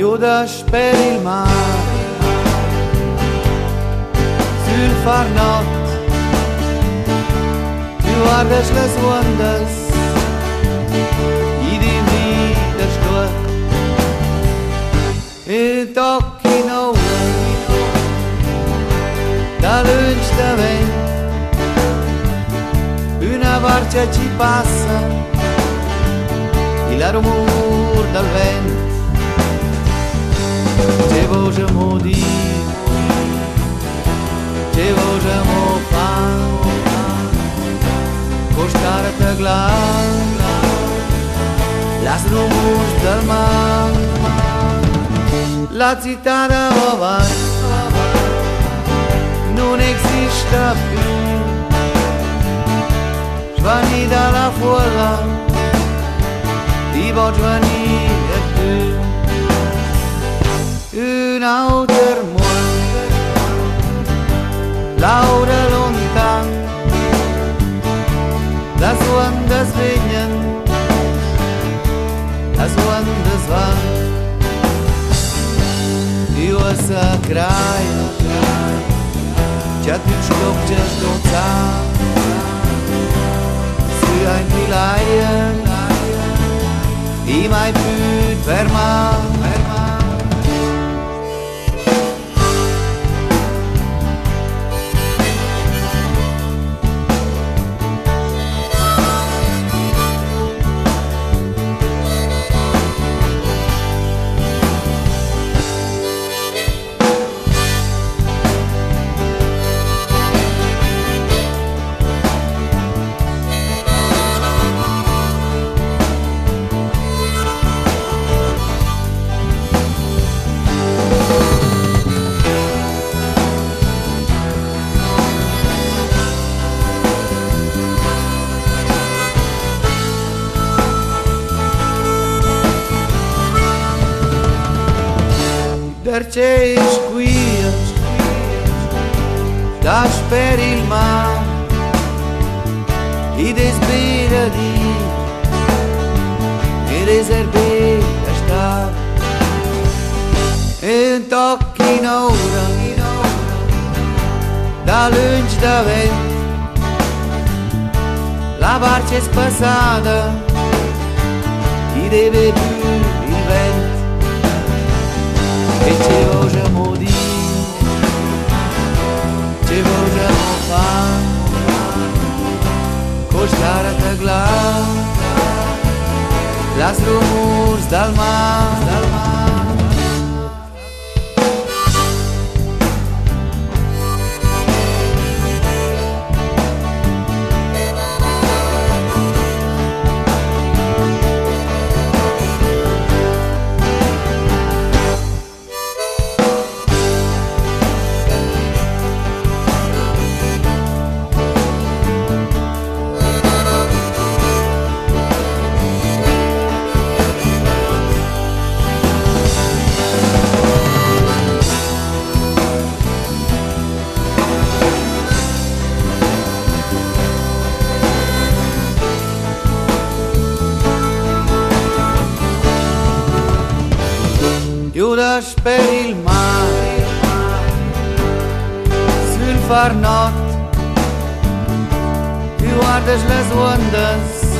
chiudeș per il mare sul far not, tu guardes les ondes i divides tot e tocchi nouă da lungi de vent una barca ci passa e la rumor del vent ce vogliamo dire, ce vogliamo fare costare-te glas las rumors del mar la città de Bovai non esiste più svani dalla folla ti voglio venire tu un alter món l'aura lontan les ondes venen les ondes van io a sacraia già tu scopges d'ozzar si ein milaia i mai put fermar perché squias das per il mar i desbira di e reserve a star e un tocchi in ora da lungi da vent la barca è spassata i deve più il vent e ce vogliamo dire, ce vogliamo fare costare-te glas las rumors del mar chiudeș per il mare sul far not tu guardes les ondes